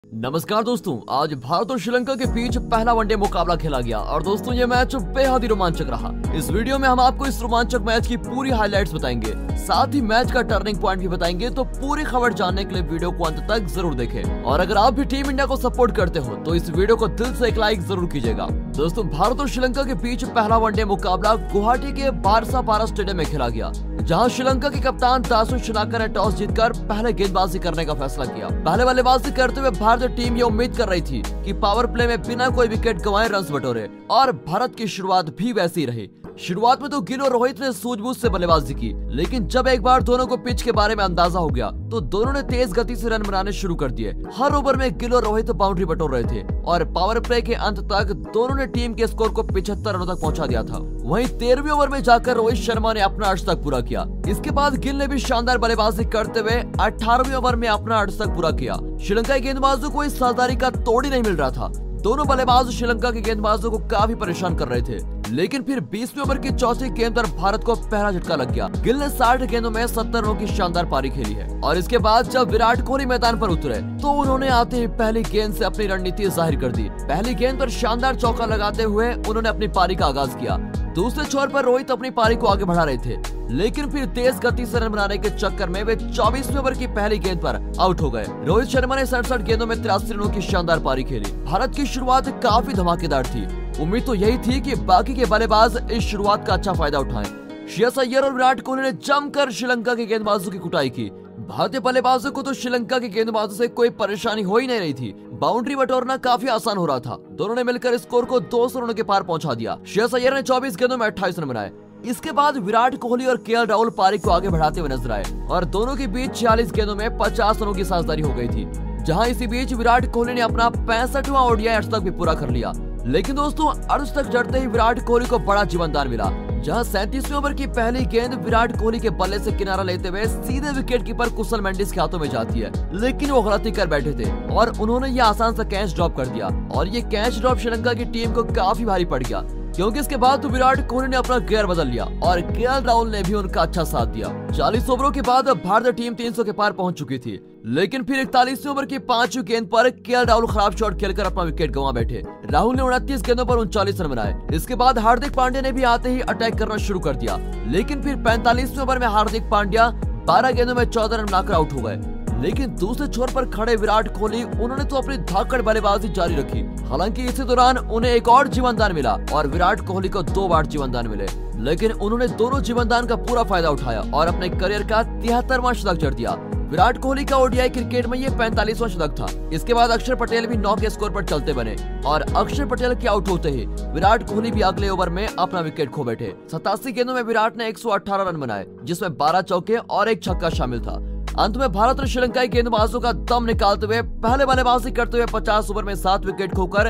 नमस्कार दोस्तों, आज भारत और श्रीलंका के बीच पहला वनडे मुकाबला खेला गया और दोस्तों ये मैच बेहद ही रोमांचक रहा। इस वीडियो में हम आपको इस रोमांचक मैच की पूरी हाइलाइट्स बताएंगे, साथ ही मैच का टर्निंग पॉइंट भी बताएंगे। तो पूरी खबर जानने के लिए वीडियो को अंत तक जरूर देखें और अगर आप भी टीम इंडिया को सपोर्ट करते हो तो इस वीडियो को दिल से एक लाइक जरूर कीजिएगा। दोस्तों, भारत और श्रीलंका के बीच पहला वनडे मुकाबला गुवाहाटी के बारसापारा स्टेडियम में खेला गया, जहां श्रीलंका के कप्तान दासु शिनाका ने टॉस जीतकर पहले गेंदबाजी करने का फैसला किया। पहले बल्लेबाजी करते हुए भारतीय टीम ये उम्मीद कर रही थी कि पावर प्ले में बिना कोई विकेट गंवाए रन बटोरे और भारत की शुरुआत भी वैसी रही। शुरुआत में तो गिल और रोहित ने सूझबूझ से बल्लेबाजी की, लेकिन जब एक बार दोनों को पिच के बारे में अंदाजा हो गया तो दोनों ने तेज गति से रन बनाने शुरू कर दिए। हर ओवर में गिल और रोहित बाउंड्री बटोर रहे थे और पावर प्ले के अंत तक दोनों ने टीम के स्कोर को 75 रनों तक पहुंचा दिया था। वहीं 13वें ओवर में जाकर रोहित शर्मा ने अपना अर्धशतक पूरा किया। इसके बाद गिल ने भी शानदार बल्लेबाजी करते हुए 18वें ओवर में अपना अर्धशतक पूरा किया। श्रीलंकाई गेंदबाजों को इस साझेदारी का तोड़ ही नहीं मिल रहा था। दोनों बल्लेबाज श्रीलंका के गेंदबाजों को काफी परेशान कर रहे थे, लेकिन फिर 20वें ओवर की चौथी गेंद पर भारत को पहला झटका लग गया। गिल ने 60 गेंदों में 70 रनों की शानदार पारी खेली है और इसके बाद जब विराट कोहली मैदान पर उतरे तो उन्होंने आते ही पहली गेंद से अपनी रणनीति जाहिर कर दी। पहली गेंद पर शानदार चौका लगाते हुए उन्होंने अपनी पारी का आगाज किया। दूसरे छोर पर रोहित अपनी पारी को आगे बढ़ा रहे थे, लेकिन फिर तेज गति से रन बनाने के चक्कर में वे 24वें ओवर की पहली गेंद पर आउट हो गए। रोहित शर्मा ने 67 गेंदों में 83 रनों की शानदार पारी खेली। भारत की शुरुआत काफी धमाकेदार थी। उम्मीद तो यही थी कि बाकी के बल्लेबाज इस शुरुआत का अच्छा फायदा उठाएं। श्रेयस अय्यर और विराट कोहली ने जमकर श्रीलंका के गेंदबाजों की कुटाई की। भारतीय बल्लेबाजों को तो श्रीलंका के गेंदबाजों से कोई परेशानी हो ही नहीं रही थी। बाउंड्री बटोरना काफी आसान हो रहा था। दोनों ने मिलकर स्कोर को 200 रनों के पार पहुंचा दिया। श्रेयस अय्यर ने 24 गेंदों में 28 रन बनाए। इसके बाद विराट कोहली और केएल राहुल पारी को आगे बढ़ाते हुए नजर आए और दोनों के बीच 46 गेंदों में 50 रनों की साझेदारी हो गई थी। जहां इसी बीच विराट कोहली ने अपना 65वां ओडीआई अर्धशतक भी पूरा कर लिया। लेकिन दोस्तों, अर्धशतक जड़ते ही विराट कोहली को बड़ा जीवनदान मिला, जहां 37वें ओवर की पहली गेंद विराट कोहली के बल्ले से किनारा लेते हुए सीधे विकेट कीपर कुशल मेंडिस के हाथों में जाती है, लेकिन वो गलती कर बैठे थे और उन्होंने ये आसान सा कैच ड्रॉप कर दिया और ये कैच ड्रॉप श्रीलंका की टीम को काफी भारी पड़ गया, क्योंकि इसके बाद तो विराट कोहली ने अपना गियर बदल लिया और केएल राहुल ने भी उनका अच्छा साथ दिया। 40 ओवरों के बाद भारतीय टीम 300 के पार पहुंच चुकी थी, लेकिन फिर 41वें ओवर की 5वीं गेंद पर केएल राहुल खराब शॉट खेलकर अपना विकेट गंवा बैठे। राहुल ने 29 गेंदों पर 39 रन बनाए। इसके बाद हार्दिक पांड्या ने भी आते ही अटैक करना शुरू कर दिया, लेकिन फिर 45वें ओवर में हार्दिक पांड्या 12 गेंदों में 14 रन बनाकर आउट हो गए। लेकिन दूसरे छोर पर खड़े विराट कोहली उन्होंने तो अपनी धाकड़ बल्लेबाजी जारी रखी। हालांकि इसी दौरान उन्हें एक और जीवनदान मिला और विराट कोहली को 2 बार जीवनदान मिले, लेकिन उन्होंने दोनों जीवनदान का पूरा फायदा उठाया और अपने करियर का 73वां शतक जड़ दिया। विराट कोहली का ओडीआई क्रिकेट में ये 45वां शतक था। इसके बाद अक्षर पटेल भी 9 के स्कोर पर चलते बने और अक्षर पटेल के आउट होते ही विराट कोहली भी अगले ओवर में अपना विकेट खो बैठे। 87 गेंदों में विराट ने 118 रन बनाए, जिसमें 12 चौके और 1 छक्का शामिल था। अंत में भारत और श्रीलंकाई गेंदबाजों का दम निकालते हुए पहले बल्लेबाजी करते हुए 50 ओवर में 7 विकेट खोकर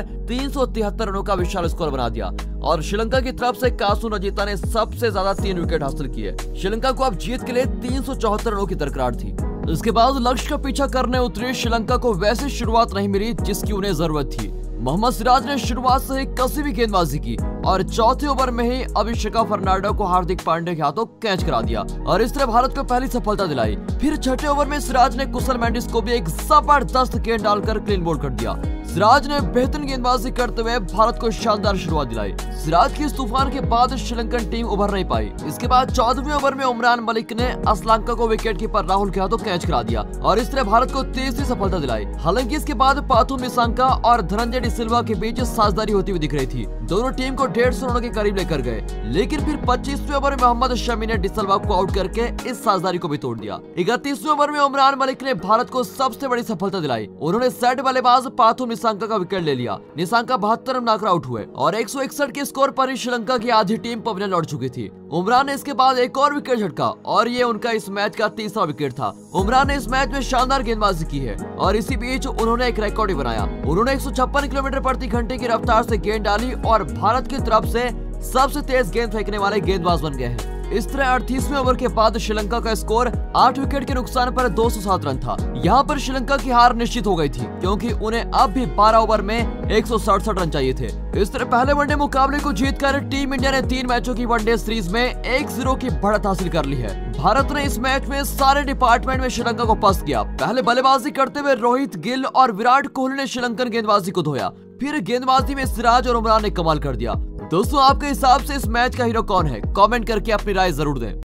373 रनों का विशाल स्कोर बना दिया और श्रीलंका की तरफ से कासु नजीता ने सबसे ज्यादा 3 विकेट हासिल किए। श्रीलंका को अब जीत के लिए 374 रनों की दरकार थी। इसके बाद लक्ष्य का पीछा करने उतरी श्रीलंका को वैसी शुरुआत नहीं मिली जिसकी उन्हें जरूरत थी। मोहम्मद सिराज ने शुरुआत से ही कसी हुई गेंदबाजी की और चौथे ओवर में ही अभिषेका फर्नांडो को हार्दिक पांड्या के हाथों कैच करा दिया और इस तरह भारत को पहली सफलता दिलाई। फिर छठे ओवर में सिराज ने कुशल मेंडिस को भी एक जबरदस्त गेंद डालकर क्लीन बोल्ड कर दिया। सिराज ने बेहतरीन गेंदबाजी करते हुए भारत को शानदार शुरुआत दिलाई। सिराज की इस तूफान के बाद श्रीलंकन टीम उभर नहीं पाई। इसके बाद 14वें ओवर में उमरान मलिक ने असलंका को विकेट कीपर राहुल के हाथों कैच करा दिया और इस तरह भारत को तीसरी सफलता दिलाई। हालांकि इसके बाद पाथु निसांका और धनंजय डी सिल्वा के बीच साझेदारी होती हुई दिख रही थी। दोनों टीम को 150 रनों के करीब लेकर गए, लेकिन फिर 25वें ओवर में मोहम्मद शमी ने डी सिल्वा को आउट करके इस साझेदारी को भी तोड़ दिया। 31वें ओवर में उमरान मलिक ने भारत को सबसे बड़ी सफलता दिलाई। उन्होंने सेट बल्लेबाज पाथु निसांका का विकेट ले लिया। निसांका 72 रन बनाकर आउट हुए और 161 के स्कोर पर ही श्रीलंका की आधी टीम पवेलियन लौट चुकी थी। उमरान ने इसके बाद एक और विकेट झटका और ये उनका इस मैच का 3रा विकेट था। उमरान ने इस मैच में शानदार गेंदबाजी की है और इसी बीच उन्होंने एक रिकॉर्ड भी बनाया। उन्होंने 156 किलोमीटर प्रति घंटे की रफ्तार से गेंद डाली और भारत की तरफ से सबसे तेज गेंद फेंकने वाले गेंदबाज बन गए हैं। इस तरह 38वें ओवर के बाद श्रीलंका का स्कोर 8 विकेट के नुकसान पर 207 रन था। यहाँ पर श्रीलंका की हार निश्चित हो गई थी, क्योंकि उन्हें अब भी 12 ओवर में 167 रन चाहिए थे। इस तरह पहले वनडे मुकाबले को जीतकर टीम इंडिया ने 3 मैचों की वनडे सीरीज में 1-0 की बढ़त हासिल कर ली है। भारत ने इस मैच में सारे डिपार्टमेंट में श्रीलंका को पस्त किया। पहले बल्लेबाजी करते हुए रोहित, गिल और विराट कोहली ने श्रीलंकन गेंदबाजी को धोया। फिर गेंदबाजी में सिराज और उमरान ने कमाल कर दिया। दोस्तों, आपके हिसाब से इस मैच का हीरो कौन है? कमेंट करके अपनी राय जरूर दें।